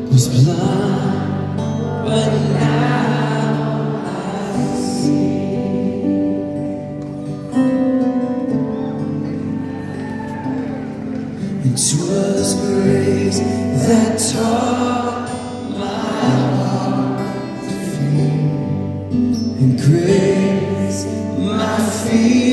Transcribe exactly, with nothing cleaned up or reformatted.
was blind, but now I see. It was grace that taught my heart to feel, and grace my fear.